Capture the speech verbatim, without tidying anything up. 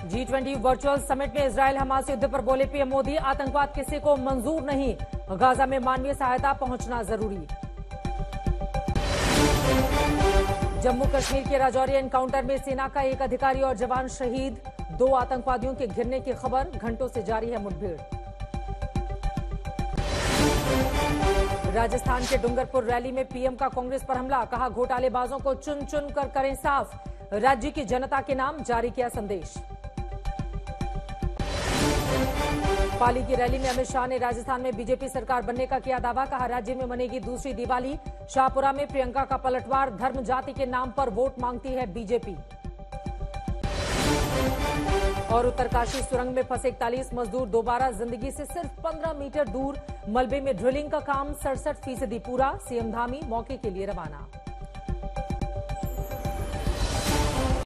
जी twenty virtual summit में Israel Hamas युद्ध पर बोले पीएम मोदी, आतंकवाद किसी को मंजूर नहीं, गाजा में मानवीय सहायता पहुंचना जरूरी। जम्मू कश्मीर के राजौरी एनकाउंटर में सेना का एक अधिकारी और जवान शहीद, दो आतंकवादियों के घिरने की खबर, घंटों से जारी है मुठभेड़। राजस्थान के डूंगरपुर रैली में पीएम का कांग्रेस पर हमला, कहा घोटालेबाजों को चुन चुन कर करें साफ, राज्य की जनता के नाम जारी किया संदेश। पाली की रैली में अमित शाह ने राजस्थान में बीजेपी सरकार बनने का किया दावा, कहा राज्य में मनेगी दूसरी दिवाली। शाहपुरा में प्रियंका का पलटवार, धर्म जाति के नाम पर वोट मांगती है बीजेपी। और उत्तरकाशी सुरंग में फंसे इकतालीस मजदूर दोबारा जिंदगी से सिर्फ पंद्रह मीटर दूर, मलबे में ड्रिलिंग का काम सड़सठ फीसदी पूरा, सीएम धामी मौके के लिए रवाना।